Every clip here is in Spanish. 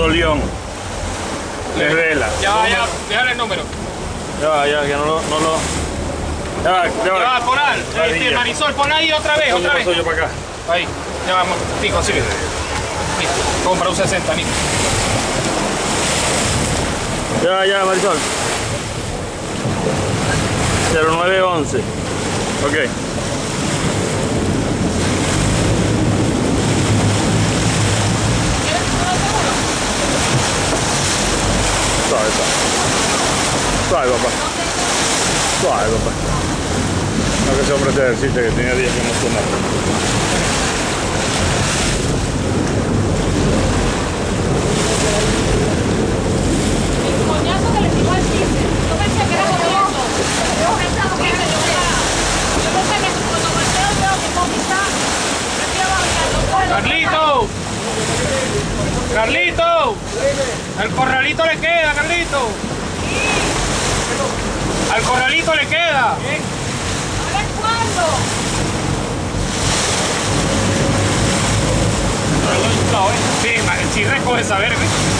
León. Desvela. Ya, déjale el número. Ya, que no lo... Ya, Coral, Marisol, pon ahí otra vez, otra vez. Paso yo para acá. Ahí, ya vamos, Nico, sigue. Listo, compra un 60, Nico. Ya, Marisol. 0911. Ok. Suave, papá. Suave, papá. No que ese hombre te ejercite, que tenía días que no sonaba. El coñazo que le tiró al chiste. Yo pensé que era gobierno. Yo pensé que cuando Mateo veo que Coqui está, ¡Carlito! ¡Carlito! ¡Al corralito le queda, Carlito! ¡Al corralito le queda! ¿Ahora cuándo? Sí, recoge esa verga.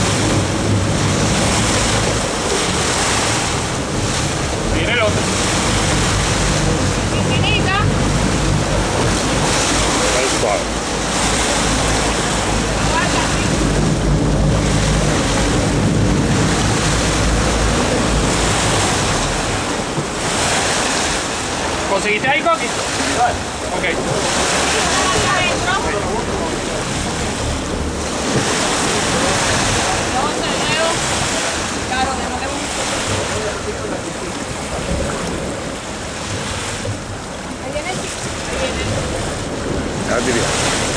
Viene el otro. Infinita. Es suave. ¿Conseguiste ahí, Coqui? Ok. Ya tipea.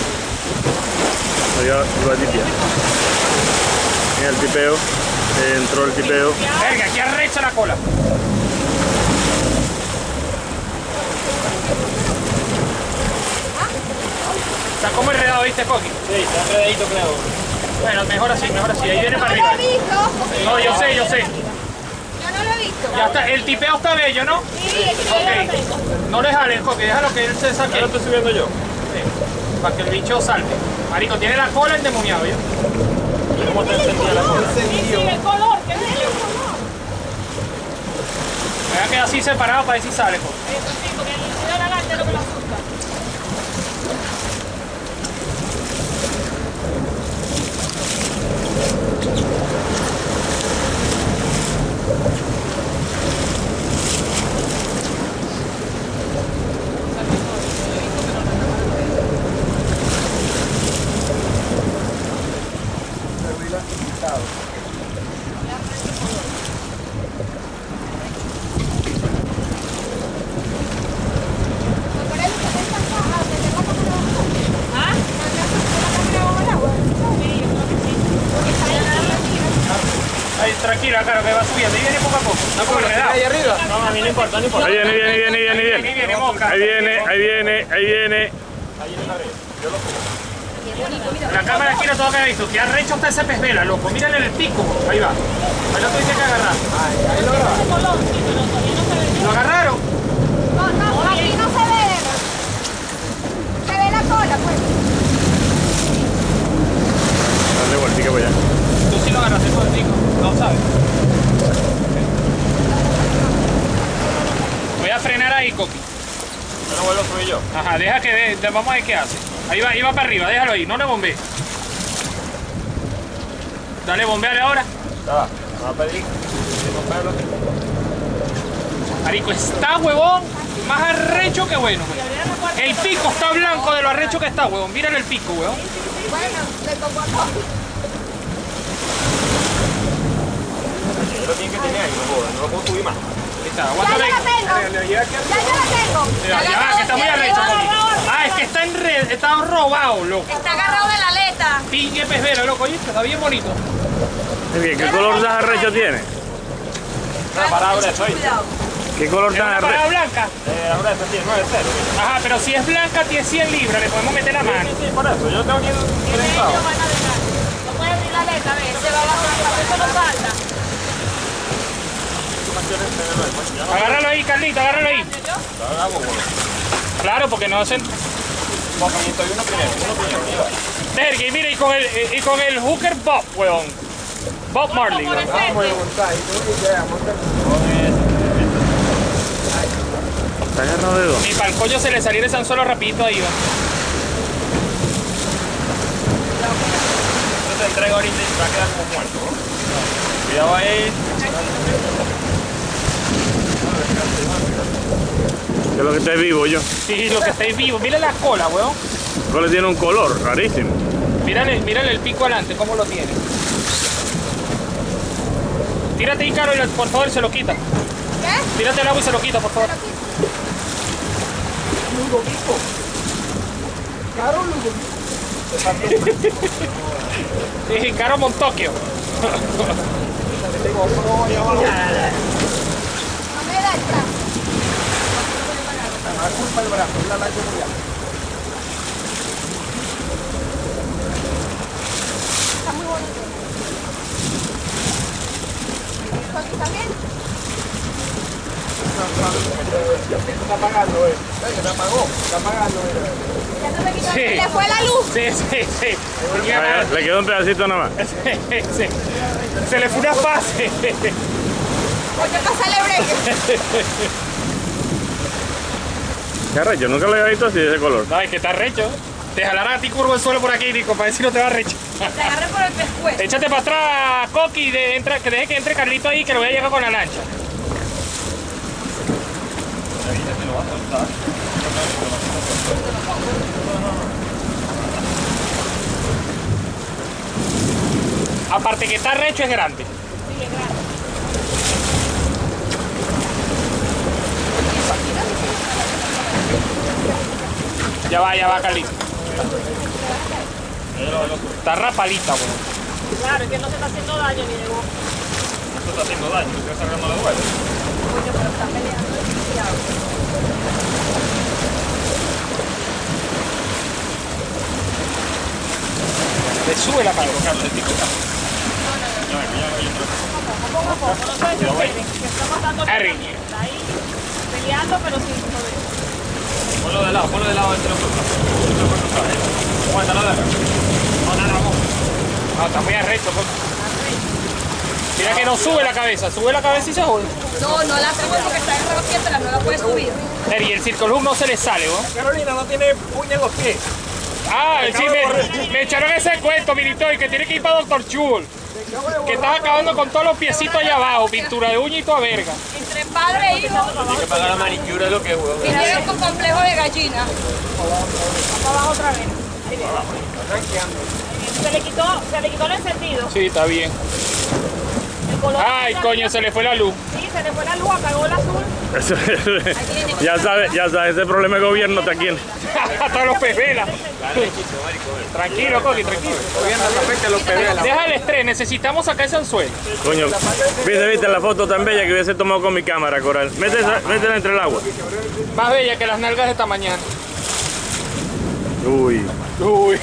Ya lo tipea. Mira el tipeo. Entró el tipeo. Verga, aquí arrecha la cola. Está como enredado, ¿viste, Coqui? Sí, está enredadito, creo. Bueno, mejor así, ahí viene para arriba. No, yo sé. Yo no lo he visto. Ya está, el tipeo está bello, ¿no? Sí, el tipeo lo tengo. Ok. No le jales, Coqui, déjalo que él se saque. Ya lo estoy subiendo yo. Sí, para que el bicho salte. Marico, tiene la cola endemoniado, ¿ya? ¿Cómo te encendía la cola? Sí, el color, qué bello el color. Me voy a quedar así separado para ver si sale, Coqui. Eso sí, porque el líquido de la gata es lo que lo asusta. Ahí, tranquila, claro, que va subiendo. Ahí viene poco a poco. No como enredado. Ahí arriba. No, a mí no importa, no importa. Ahí viene. Ahí viene, mosca. Ahí viene. Ahí viene la red. Yo lo pongo. La cámara aquí no todo que ha visto. Que arrecho está ese pez vela, loco. Mírale el pico. Ahí va. Ahí lo tuviste que agarrar. Ahí lo grabas. Ese color, sí, pero todavía no se ve. ¿Lo agarraron? No, aquí no se ve. Se ve la cola, pues. Dale vueltica para allá. Tú sí lo agarraste todo el pico. No sabes. Voy a frenar ahí, Coqui. Yo no vuelvo a subir yo. Ajá, deja que vamos a ver qué hace. Ahí va para arriba, déjalo ahí, no le bombees. Dale, bombeale ahora. Ya va. Me va a pedir. Marico, está huevón, más arrecho que bueno. El pico está blanco de lo arrecho que está, huevón. Mírale el pico, huevón. Bueno, le tocó a todo. Lo tiene que tener ahí, no lo puedo subir más. Ahí está, Ya aguántame. yo la tengo. Ya yo la tengo. Ya va, que está muy arrecho, Coqui. Ah, es que está robado, loco. Está agarrado de la aleta. Pingue pez vela, loco, ¿oíste? Está bien bonito. Bien, ¿qué color de arrecho tiene? Una palabra soy. Cuidado. ¿Qué color ¿Es de una arrecho? parada blanca? La verdad tiene 9-0. Ajá, pero si es blanca tiene 100 libras, le podemos meter la mano. Sí, por eso. Yo tengo que ir Ellos van a dejar. No puede abrir la aleta, ve. Se va a bajar, eso no falta. Agárralo ahí, Carlito, agárralo ahí. Claro, porque no hacen... 501 primero, Sergi, mira, y con el hooker Bob, weón. Bob Marley, weón. ¿Está agarrado de dónde? Y para el coño se le saliera ese anzuelo rapidito ahí, weón. Yo te entrego ahorita y te va a quedar como muerto, ¿no? Cuidado ahí. ¿Qué es lo que esté vivo yo? Sí, lo que estáis vivo. Mira la cola, weón. La cola tiene un color rarísimo. Mírale el pico adelante, cómo lo tiene. Tírate ahí, Caro, y por favor, se lo quita. ¿Qué? Tírate el agua y se lo quita, por favor. Sí, Caro Montokio. No me da el brazo. Está muy bonito. ¿Está bien? Está apagando, Se apagó, está apagando, Ya se me quitó. Sí. Le fue la luz. Sí. Le quedó un pedacito nada más. Se le fue una fase. Porque pasa el break. Qué arrecho, yo nunca lo había visto así de ese color. No, es que está recho. Te jalará a ti curvo el suelo por aquí, Nico, para ver si no te va recho. Te agarré por el pescuezo. Échate para atrás, Coqui, que deje que entre Carlito ahí, que lo voy a llegar con la lancha. Aparte que está recho, es grande. Sí, es grande. Ya va, Carlito. Está rapalita, weón. Claro, es que no se está haciendo daño ni de vos. Esto está haciendo daño, estoy sacando la hueá. Coño, pero está peleando demasiado. Le sube la cabeza. Poco a poco, no se desesperen, que está matando a la Harry. gente. Está ahí peleando, pero sin poder. Ponlo de lado, este lo corta. Aguántalo de acá. No, está muy arrecho, pues. Mira que no sube la cabeza y se jode. No, no la tengo porque está en la no la puede subir. Y el Circle Hook no se le sale, weón. Carolina no tiene puña en los pies. Ah, sí, me echaron ese cuento, Milito, y que tiene que ir para Dr. Chul. Que estaba acabando con todos los piecitos allá abajo, pintura de uña y toda verga. Entre padre e hijo, Tiene que pagar la manicura de lo que es, huevón. vinieron con complejo de gallina. Para abajo otra vez. Se le quitó el encendido. Sí, está bien. El color Ay, coño, se le fue la luz. Sí, se le fue la luz, apagó el azul. Ya sabes, ese problema de gobierno está aquí. Hasta los pevelas. Tranquilo, Coqui, tranquilo. Deja el estrés, necesitamos sacar ese anzuelo. Coño, viste la foto tan bella que hubiese tomado con mi cámara, Coral. Métela entre el agua. Más bella que las nalgas de esta mañana. Uy. Uy.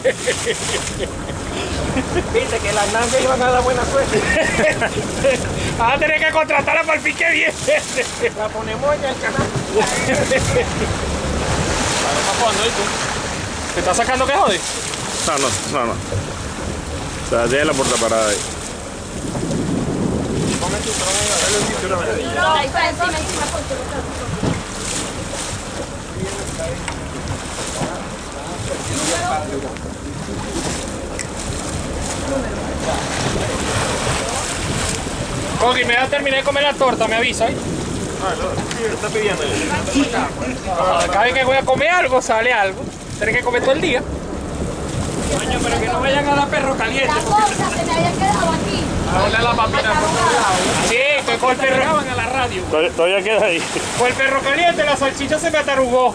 Viste que las nalgas iban a dar buena suerte. Vas a tener que contratarla para el pique bien. La ponemos en el canal. ¿Te está sacando qué jode? No. O sea, deja la puerta parada ahí. Ahí está, encima. Coqui, me va a terminar de comer la torta, me avisa, ¿eh? Está pidiendo. Cada vez que voy a comer algo, sale algo. Tienes que comer todo el día. Coño, pero que no vayan a dar perro caliente. La cosa se me había quedado aquí. Ahora la papina por todos lados. Sí, que con el perro, Pegaban a la radio. Todavía queda ahí. con el perro caliente la salchicha se me atarugó.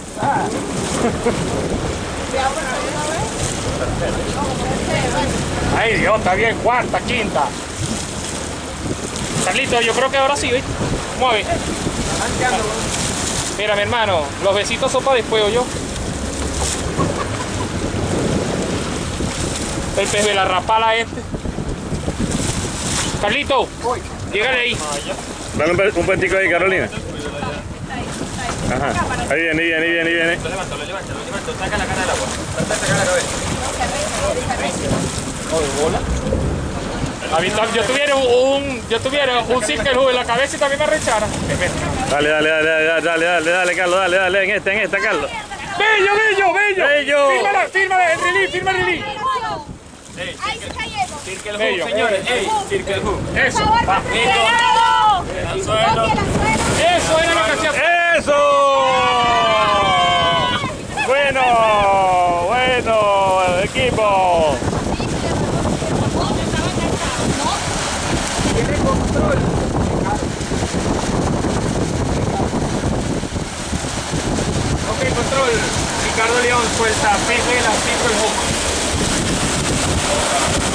Ay, Dios, está bien, cuarta, quinta. Carlito, yo creo que ahora sí, ¿viste? Mueve. Mira, mi hermano, los besitos son para después, yo. El pez de la rapala este. Carlito, llégale ahí. Dale un petico ahí, Carolina. Ajá. Ahí viene, ahí viene, ahí viene, ahí viene. Lo levanto. Saca la cara del agua. Saca la cabeza. Yo tuviera un Silker Hood en la cabeza y también me rechara. Dale, Carlos, dale, en esta, Carlos. ¡Bello! ¡Bello! Fírmala, el release, firma el release. Ahí se cayendo. Circle Bello. hook, señores. Ey, circle hook. Eso. Por favor, cuidado. Anzuelo. Toque el anzuelo. Eso era lo que hacía. ¡Eso! Bueno, equipo. Tiene control. Ok, control. Ricardo León suelta, peje la circle hook.